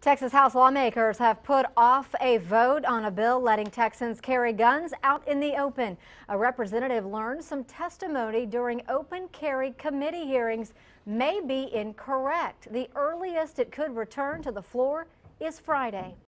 Texas House lawmakers have put off a vote on a bill letting Texans carry guns out in the open. A representative learned some testimony during open carry committee hearings may be incorrect. The earliest it could return to the floor is Friday.